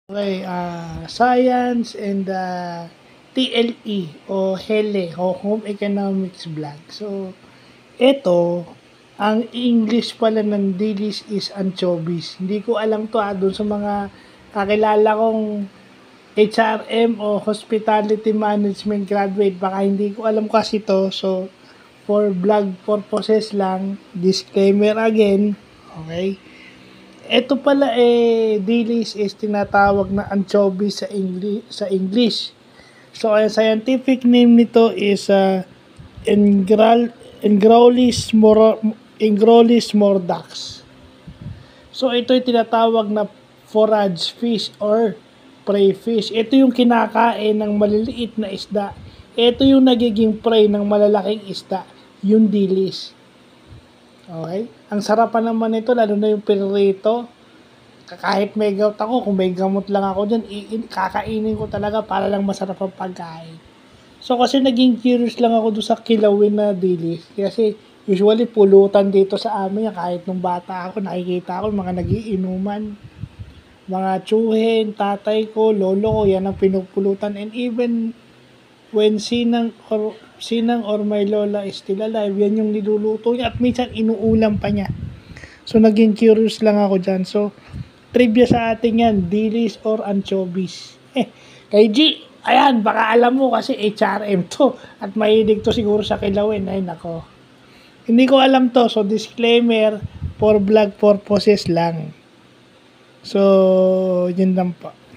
Okay, Science and TLE o HELE o Home Economics Vlog. So, ito, ang English pala ng dilis is anchovies. Hindi ko alam to doon sa mga kakilala kong HRM o Hospitality Management graduate. Baka hindi ko alam kasi to. So, for vlog purposes lang, disclaimer again, okay? Ito pala dilis is tinatawag na anchovy sa English. So ang scientific name nito is Engrollis mordax. So ito ay tinatawag na forage fish or prey fish. Ito yung kinakain ng maliliit na isda. Ito yung nagiging prey ng malalaking isda, yung dilis. Okay? Ang sarap pa naman ito, lalo na yung pirito. Kahit may gout ako, kung may gamot lang ako dyan, kakainin ko talaga para lang masarap ang pagkain. So kasi naging curious lang ako doon sa kilawin na dilis. Kasi usually pulutan dito sa amin, kahit nung bata ako, nakikita ko mga nagiinuman. Mga tsuhin, tatay ko, lolo ko, yan ang pinupulutan. And even when sinang or my lola is still alive, yan yung niluluto niya at minsan inuulam pa niya. So, naging curious lang ako dyan. So, trivia sa atin yan, dilis or anchovies. Kay G, ayan, baka alam mo kasi HRM to at mahilig to siguro sa kilawin. Ay, nako. Hindi ko alam to, so disclaimer, for vlog purposes lang. So, yun lang po.